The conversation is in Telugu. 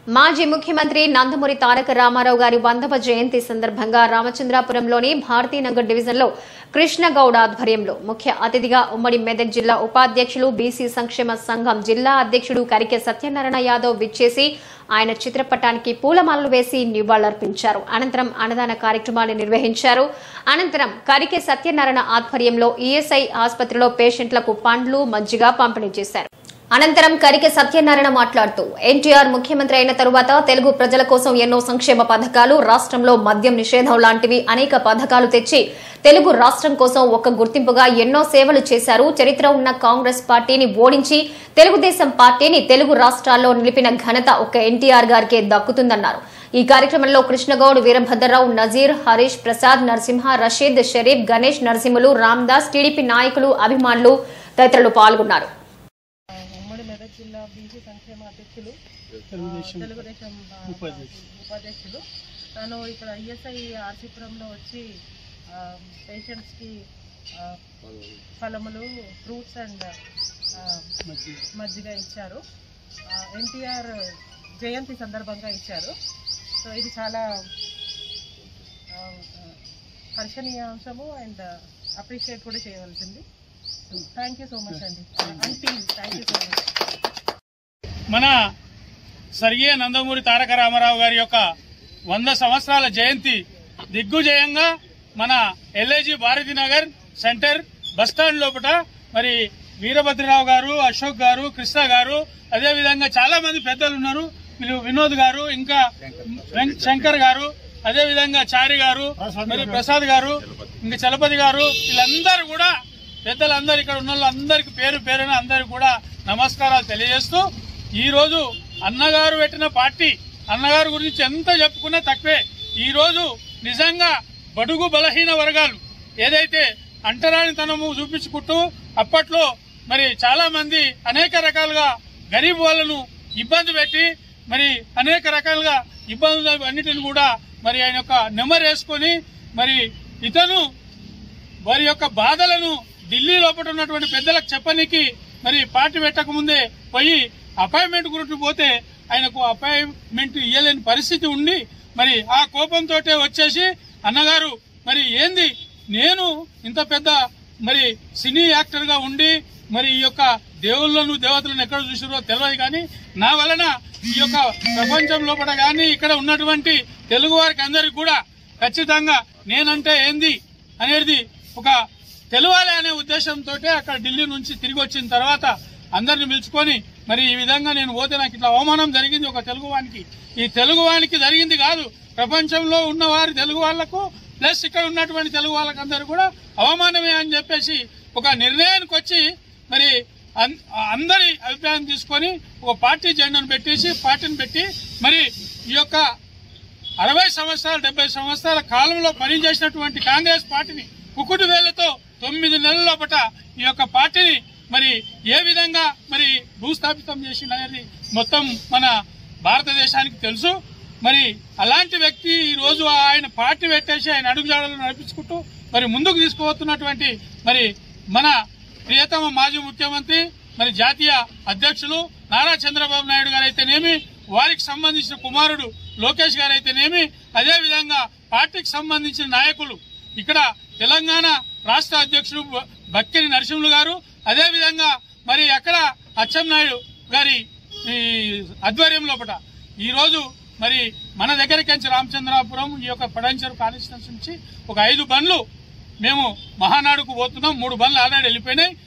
మాజీ ముఖ్యమంత్రి నందమూరి తారక రామారావు గారి 100వ జయంతి సందర్భంగా రామచంద్రాపురంలోని భారతీనగర్ డివిజన్లో కృష్ణగౌడ్ ఆధ్వర్యంలో ముఖ్య అతిథిగా ఉమ్మడి మెదక్ జిల్లా ఉపాధ్యక్షులు బీసీ సంక్షేమ సంఘం జిల్లా అధ్యక్షుడు కరికె సత్యనారాయణ యాదవ్ విచ్చేసి ఆయన చిత్రపటానికి పూలమాలలు వేసి నివాళులర్పించారు. అనంతరం అన్నదాన కార్యక్రమాలు నిర్వహించారు. అనంతరం కరికె సత్యనారాయణ ఆధ్వర్యంలో ఈఎస్ఐ ఆసుపత్రిలో పేషెంట్లకు పండ్లు మజ్జిగ పంపిణీ చేశారు. అనంతరం కరికె సత్యనారాయణ మాట్లాడుతూ ఎన్టీఆర్ ముఖ్యమంత్రి అయిన తరువాత తెలుగు ప్రజల కోసం ఎన్నో సంక్షేమ పథకాలు, రాష్ట్రంలో మద్యం నిషేధం లాంటివి అనేక పథకాలు తెచ్చి తెలుగు రాష్ట్రం కోసం ఒక గుర్తింపుగా ఎన్నో సేవలు చేశారు. చరిత్ర ఉన్న కాంగ్రెస్ పార్టీని ఓడించి తెలుగుదేశం పార్టీని తెలుగు రాష్ట్రాల్లో నిలిపిన ఘనత ఒక్క ఎన్టీఆర్ గారికే దక్కుతుందన్నారు. ఈ కార్యక్రమంలో కృష్ణగౌడ్, వీరభద్రరావు, నజీర్, హరీష్, ప్రసాద్, నరసింహ, రషీద్, షరీఫ్, గణేష్, నరసింహులు, రామ్దాస్, టీడీపీ నాయకులు, అభిమానులు తదితరులు పాల్గొన్నారు. జిల్లా బీసీ సంక్షేమ అధ్యక్షులు, తెలుగుదేశం ఉపాధ్యక్షులు. తను ఇక్కడ ఈఎస్ఐ ఆర్సీపురంలో వచ్చి పేషెంట్స్కి ఫలములు, ఫ్రూట్స్ అండ్ మజ్జిగ ఇచ్చారు. ఎన్టీఆర్ జయంతి సందర్భంగా ఇచ్చారు. సో ఇది చాలా హర్షణీయ అంశము అండ్ అప్రిషియేట్ కూడా చేయవలసింది. థ్యాంక్ యూ సో మచ్ అండి. Thank you so much. మన స్వర్గీయ నందమూరి తారక రామారావు గారి యొక్క 100 సంవత్సరాల జయంతి దిగ్విజయంగా మన ఎల్ఐజీ భారతీనగర్ సెంటర్ బస్టాండ్ లోపల మరి వీరభద్రరావు గారు, అశోక్ గారు, కృష్ణ గారు, అదేవిధంగా చాలా మంది పెద్దలు ఉన్నారు. వినోద్ గారు, ఇంకా శంకర్ గారు, అదేవిధంగా చారి గారు, మరి ప్రసాద్ గారు, ఇంకా చలపతి గారు, వీళ్ళందరూ కూడా పెద్దలందరూ ఇక్కడ ఉన్న వాళ్ళందరికీ పేరు పేరున అందరికీ కూడా నమస్కారాలు తెలియజేస్తూ, ఈ రోజు అన్నగారు పెట్టిన పార్టీ, అన్నగారు గురించి ఎంత చెప్పుకున్నా తక్కువే. ఈ రోజు నిజంగా బడుగు బలహీన వర్గాలు ఏదైతే అంటరానితనము చూపించుకుంటూ అప్పట్లో మరి చాలా మంది అనేక రకాలుగా గరీబ్ వాళ్ళను ఇబ్బంది పెట్టి మరి అనేక రకాలుగా ఇబ్బందులు అన్నిటిని కూడా మరి ఆయన యొక్క నెమరేసుకొని మరి ఇతను వారి యొక్క బాధలను ఢిల్లీ లోపల ఉన్నటువంటి పెద్దలకు చెప్పనికి మరి పార్టీ పెట్టక ముందే పోయి అపాయింట్మెంట్ గురించి పోతే ఆయనకు అపాయింట్మెంట్ ఇవ్వలేని పరిస్థితి ఉండి మరి ఆ కోపంతో వచ్చేసి అన్నగారు మరి ఏంది, నేను ఇంత పెద్ద మరి సినీ యాక్టర్ గా ఉండి మరి ఈ యొక్క దేవుళ్లను దేవతలను ఎక్కడ చూసిరో తెలియదు, కానీ నా వలన ఈ యొక్క ప్రపంచం లోపల కానీ ఇక్కడ ఉన్నటువంటి తెలుగు వారికి అందరికి కూడా ఖచ్చితంగా నేనంటే ఏంది అనేది ఒక తెలవాలి అనే ఉద్దేశంతో అక్కడ ఢిల్లీ నుంచి తిరిగి వచ్చిన తర్వాత అందరిని పిలుచుకొని మరి ఈ విధంగా నేను పోతే నాకు ఇట్లా అవమానం జరిగింది ఒక తెలుగువానికి. ఈ తెలుగువానికి జరిగింది కాదు, ప్రపంచంలో ఉన్న వారి తెలుగు వాళ్లకు ప్లస్ ఇక్కడ ఉన్నటువంటి తెలుగు వాళ్ళకి అందరూ కూడా అవమానమే అని చెప్పేసి ఒక నిర్ణయానికి వచ్చి మరి అందరి అభిప్రాయం తీసుకొని ఒక పార్టీ జెండాను పెట్టేసి పార్టీని పెట్టి మరి ఈ యొక్క 60 సంవత్సరాలు 70 సంవత్సరాల కాలంలో పనిచేసినటువంటి కాంగ్రెస్ పార్టీని కుకుటి వేళ్లతో 9 నెలల లోపల ఈ యొక్క పార్టీని మరి ఏ విధంగా మరి భూస్థాపితం చేసిందనేది మొత్తం మన భారతదేశానికి తెలుసు. మరి అలాంటి వ్యక్తి ఈ రోజు ఆయన పార్టీ పెట్టేసి ఆయన అడుగుజాడలను నడిపించుకుంటూ మరి ముందుకు తీసుకుపోతున్నటువంటి మరి మన ప్రియతమ మాజీ ముఖ్యమంత్రి మరి జాతీయ అధ్యక్షులు నారా చంద్రబాబు నాయుడు గారు అయితేనేమి, వారికి సంబంధించిన కుమారుడు లోకేష్ గారు అయితేనేమి, అదేవిధంగా పార్టీకి సంబంధించిన నాయకులు ఇక్కడ తెలంగాణ రాష్ట్ర అధ్యక్షుడు బక్కిని నరసింహులు గారు, అదేవిధంగా మరి అక్కడ అచ్చెన్నాయుడు గారి ఆధ్వర్యం లోపల ఈ రోజు మరి మన దగ్గరికి రామచంద్రాపురం ఈ యొక్క పడంచెరు కాన్స్టిట్యూన్సీ నుంచి ఒక 5 బండ్లు మేము మహానాడుకు పోతున్నాం. 3 బండ్లు ఆల్రెడీ వెళ్ళిపోయినాయి.